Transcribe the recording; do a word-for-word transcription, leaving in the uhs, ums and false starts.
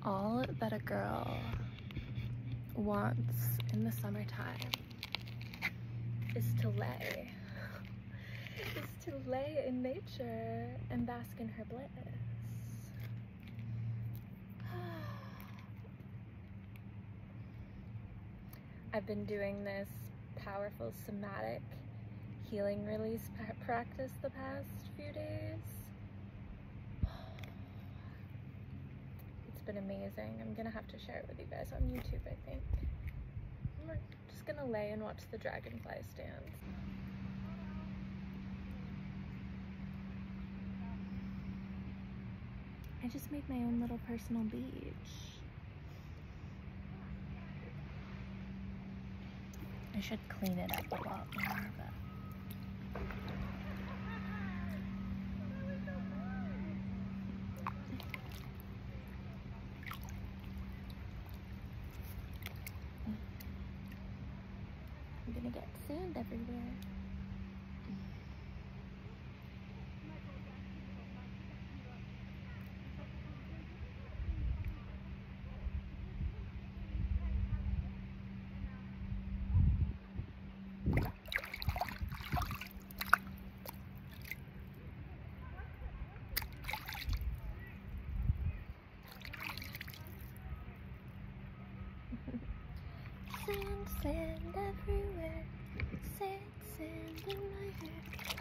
All that a girl wants in the summertime is to lay. is to lay in nature and bask in her bliss. I've been doing this powerful somatic healing release practice the past few days. It's been amazing. I'm gonna have to share it with you guys on YouTube, I think. I'm just gonna lay and watch the dragonfly dance. I just made my own little personal beach. I should clean it up a lot more, but I'm gonna get sand everywhere. Sand, sand everywhere, sand, sand in my hair.